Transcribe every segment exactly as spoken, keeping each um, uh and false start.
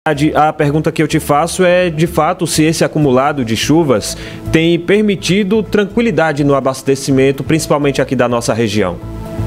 A pergunta que eu te faço é, de fato, se esse acumulado de chuvas tem permitido tranquilidade no abastecimento, principalmente aqui da nossa região.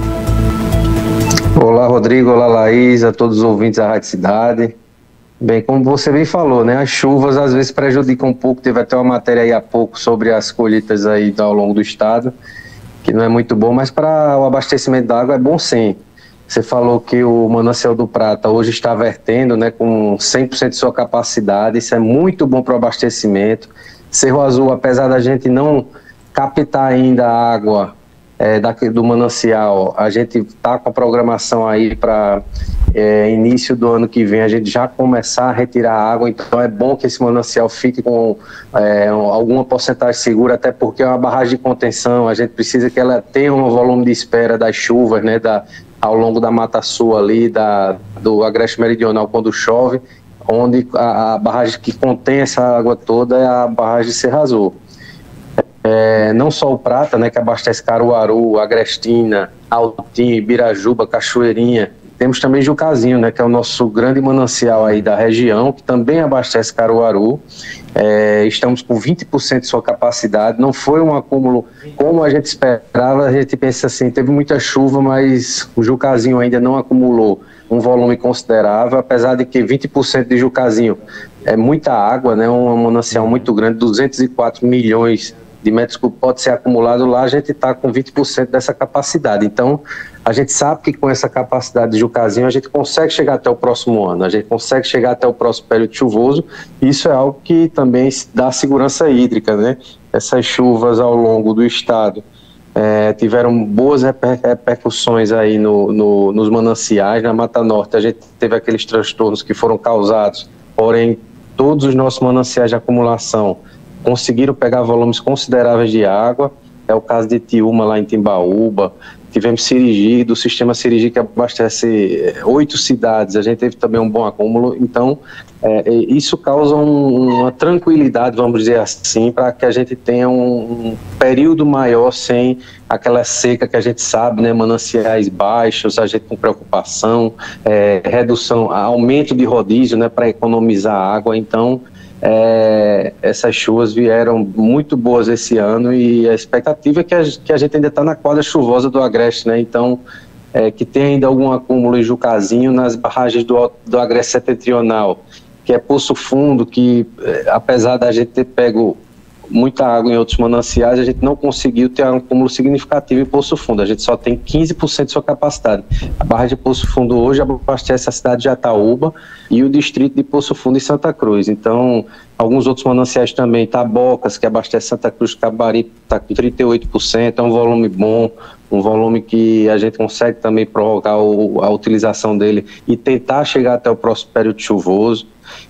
Olá, Rodrigo. Olá, Laís, a todos os ouvintes da Rádio Cidade. Bem, como você bem falou, né, as chuvas às vezes prejudicam um pouco. Teve até uma matéria aí há pouco sobre as colheitas aí ao longo do estado, que não é muito bom, mas para o abastecimento da água é bom sim. Você falou que o Manancial do Prata hoje está vertendo, né, com cem por cento de sua capacidade. Isso é muito bom para o abastecimento. Cerro Azul, apesar da gente não captar ainda a água é, daqui, do manancial, a gente está com a programação aí para é, início do ano que vem a gente já começar a retirar a água. Então é bom que esse manancial fique com é, alguma porcentagem segura, até porque é uma barragem de contenção. A gente precisa que ela tenha um volume de espera das chuvas, né, da ao longo da Mata Sul ali, da, do Agreste Meridional quando chove, onde a, a barragem que contém essa água toda é a barragem de Cerro Azul. É, não só o Prata, né, que abastece Caruaru, Agrestina, Altim, Ibirajuba, Cachoeirinha, temos também Jucazinho, né, que é o nosso grande manancial aí da região, que também abastece Caruaru. É, estamos com vinte por cento de sua capacidade, não foi um acúmulo como a gente esperava. A gente pensa assim, teve muita chuva, mas o Jucazinho ainda não acumulou um volume considerável, apesar de que vinte por cento de Jucazinho é muita água, né, um manancial muito grande, duzentos e quatro milhões de metros cúbicos pode ser acumulado lá. A gente está com vinte por cento dessa capacidade. Então, a gente sabe que com essa capacidade de Jucazinho a gente consegue chegar até o próximo ano, a gente consegue chegar até o próximo período chuvoso. Isso é algo que também dá segurança hídrica, né? Essas chuvas ao longo do estado é, tiveram boas reper repercussões aí no, no, nos mananciais. Na Mata Norte a gente teve aqueles transtornos que foram causados, porém todos os nossos mananciais de acumulação conseguiram pegar volumes consideráveis de água. É o caso de Tiúma, lá em Timbaúba. Tivemos Sirigi, do sistema Sirigi, que abastece oito cidades. A gente teve também um bom acúmulo. Então, é, isso causa um, uma tranquilidade, vamos dizer assim, para que a gente tenha um, um período maior sem aquela seca que a gente sabe, né? Mananciais baixos, a gente com preocupação, é, redução, aumento de rodízio, né, para economizar água. Então, É, essas chuvas vieram muito boas esse ano e a expectativa é que a, que a gente ainda está na quadra chuvosa do Agreste, né? Então, é, que tem ainda algum acúmulo em Jucazinho nas barragens do, do Agreste Setentrional, que é Poço Fundo, que é, apesar da gente ter pego muita água em outros mananciais, a gente não conseguiu ter um acúmulo significativo em Poço Fundo. A gente só tem quinze por cento de sua capacidade. A barragem de Poço Fundo hoje abastece a cidade de Ataúba e o distrito de Poço Fundo e Santa Cruz. Então, alguns outros mananciais também, Tabocas, que abastece Santa Cruz, Cabari, está com trinta e oito por cento, é um volume bom, um volume que a gente consegue também prorrogar o, a utilização dele e tentar chegar até o próximo período chuvoso.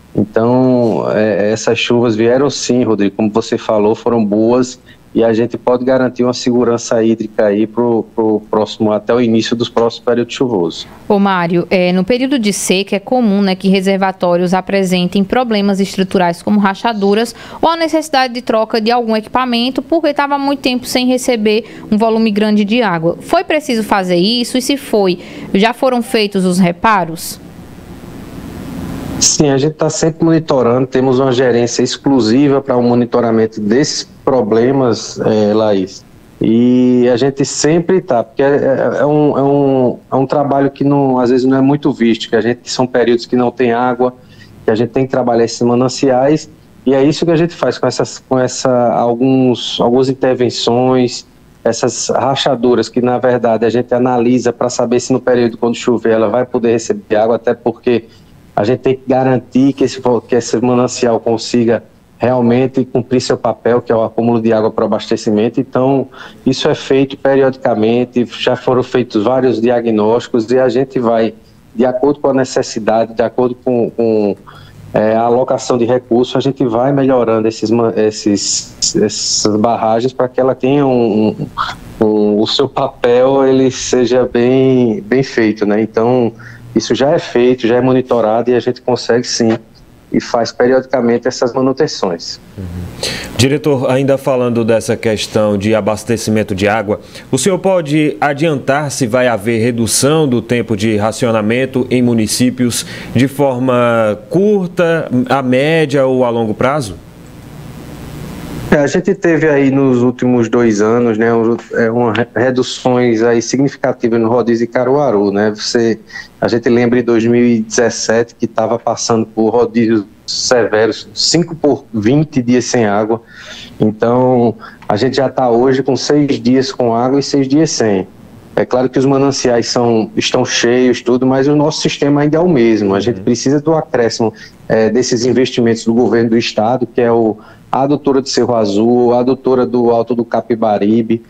Então, é, essas chuvas vieram sim, Rodrigo, como você falou, foram boas e a gente pode garantir uma segurança hídrica aí para o próximo, até o início dos próximos períodos chuvosos. Ô Mário, é, no período de seca é comum, né, que reservatórios apresentem problemas estruturais como rachaduras ou a necessidade de troca de algum equipamento porque estava muito tempo sem receber um volume grande de água. Foi preciso fazer isso? E se foi, já foram feitos os reparos? Sim, a gente está sempre monitorando, temos uma gerência exclusiva para o monitoramento desses problemas, é, Laís. E a gente sempre está, porque é, é, um, é, um, é um trabalho que não, às vezes não é muito visto, que a gente são períodos que não tem água, que a gente tem que trabalhar esses mananciais, e é isso que a gente faz com, essas, com essa, alguns, algumas intervenções, essas rachaduras que na verdade a gente analisa para saber se no período quando chover ela vai poder receber água, até porque a gente tem que garantir que esse, que esse manancial consiga realmente cumprir seu papel, que é o acúmulo de água para o abastecimento. Então, isso é feito periodicamente, já foram feitos vários diagnósticos e a gente vai, de acordo com a necessidade, de acordo com, com é, a alocação de recursos, a gente vai melhorando esses, esses, essas barragens para que ela tenha um, um, um, o seu papel ele seja bem, bem feito, né? Então, isso já é feito, já é monitorado e a gente consegue sim e faz periodicamente essas manutenções. Uhum. Diretor, ainda falando dessa questão de abastecimento de água, o senhor pode adiantar se vai haver redução do tempo de racionamento em municípios de forma curta, a média ou a longo prazo? É, a gente teve aí nos últimos dois anos, né, uma reduções aí significativas no rodízio de Caruaru, né? Você, a gente lembra em dois mil e dezessete que estava passando por rodízios severos, cinco por vinte dias sem água. Então, a gente já está hoje com seis dias com água e seis dias sem. É claro que os mananciais são, estão cheios, tudo, mas o nosso sistema ainda é o mesmo. A gente precisa do acréscimo é, desses investimentos do governo do estado, que é o a adutora do Cerro Azul, a adutora do Alto do Capibaribe,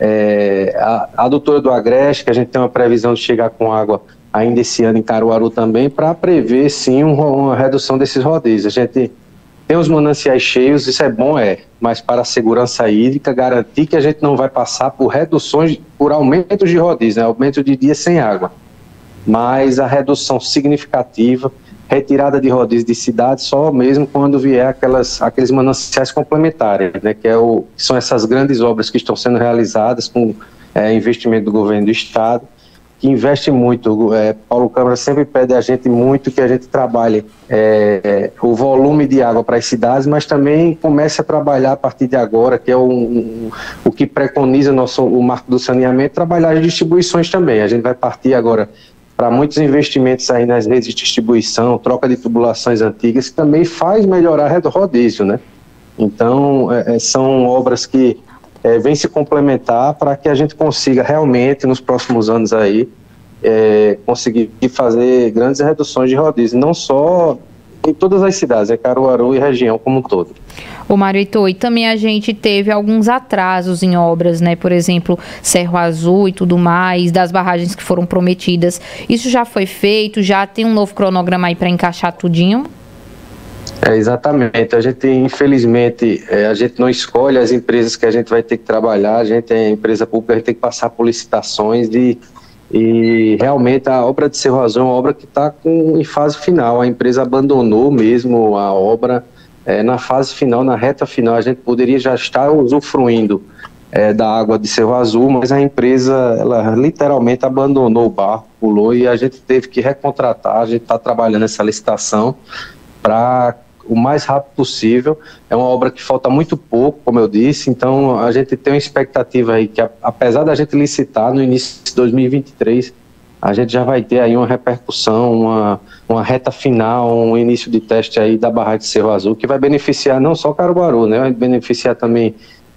é, a, a adutora do Agreste, que a gente tem uma previsão de chegar com água ainda esse ano em Caruaru também, para prever sim um, uma redução desses rodízios. A gente tem os mananciais cheios, isso é bom, é, mas para a segurança hídrica, garantir que a gente não vai passar por reduções, por aumentos de rodízios, né, aumento de dias sem água, mas a redução significativa, retirada de rodízio de cidades só mesmo quando vier aquelas, aqueles mananciais complementares, né, que, é o, que são essas grandes obras que estão sendo realizadas com é, investimento do governo do estado, que investe muito. É, Paulo Câmara sempre pede a gente muito que a gente trabalhe é, o volume de água para as cidades, mas também comece a trabalhar a partir de agora, que é o, um, o que preconiza nosso, o marco do saneamento, trabalhar as distribuições também. A gente vai partir agora para muitos investimentos aí nas redes de distribuição, troca de tubulações antigas, que também faz melhorar o rodízio, né? Então, é, são obras que é, vêm se complementar para que a gente consiga realmente, nos próximos anos aí, é, conseguir fazer grandes reduções de rodízio, não só em todas as cidades, é Caruaru e região como um todo. Ô Mário Heitor, e também a gente teve alguns atrasos em obras, né? Por exemplo, Cerro Azul e tudo mais, das barragens que foram prometidas. Isso já foi feito? Já tem um novo cronograma aí para encaixar tudinho? É, exatamente. A gente, infelizmente, é, a gente não escolhe as empresas que a gente vai ter que trabalhar. A gente é empresa pública, a gente tem que passar por licitações de... E realmente a obra de Cerro Azul é uma obra que está em fase final. A empresa abandonou mesmo a obra é, na fase final, na reta final. A gente poderia já estar usufruindo é, da água de Cerro Azul, mas a empresa ela literalmente abandonou o barco, pulou, e a gente teve que recontratar. A gente está trabalhando essa licitação para o mais rápido possível. É uma obra que falta muito pouco, como eu disse, então a gente tem uma expectativa aí que, apesar da gente licitar no início de dois mil e vinte e três, a gente já vai ter aí uma repercussão, uma, uma reta final, um início de teste aí da barragem de Cerro Azul, que vai beneficiar não só Caruaru, né, vai beneficiar também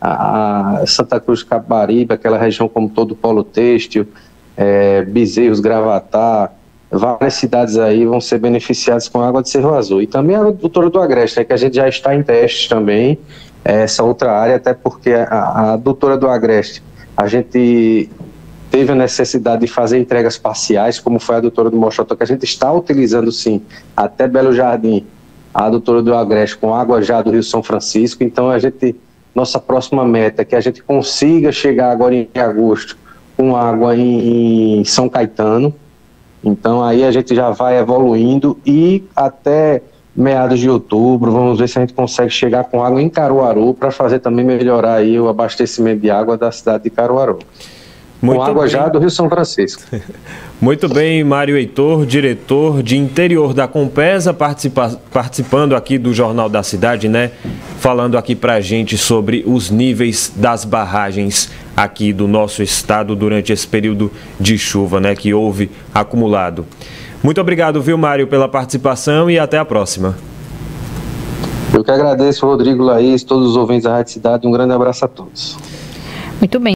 a, a Santa Cruz de Capibaribe, aquela região como todo o polo têxtil, é, Bezerros, Gravatá, várias cidades aí vão ser beneficiadas com a água de Cerro Azul. E também a adutora do Agreste, né, que a gente já está em testes também, essa outra área, até porque a, a adutora do Agreste, a gente teve a necessidade de fazer entregas parciais, como foi a adutora do Mochotó, que a gente está utilizando sim, até Belo Jardim, a adutora do Agreste com água já do Rio São Francisco. Então a gente, nossa próxima meta é que a gente consiga chegar agora em agosto com água em, em São Caetano. Então aí a gente já vai evoluindo e até meados de outubro vamos ver se a gente consegue chegar com água em Caruaru para fazer também melhorar aí o abastecimento de água da cidade de Caruaru. Muito com água bem. Já do Rio São Francisco. Muito bem, Mário Heitor, diretor de interior da Compesa, participa participando aqui do Jornal da Cidade, né? Falando aqui pra gente sobre os níveis das barragens aqui do nosso estado durante esse período de chuva, né? Que houve acumulado. Muito obrigado, viu, Mário, pela participação e até a próxima. Eu que agradeço, Rodrigo, Laís, todos os ouvintes da Rádio Cidade. Um grande abraço a todos. Muito bem.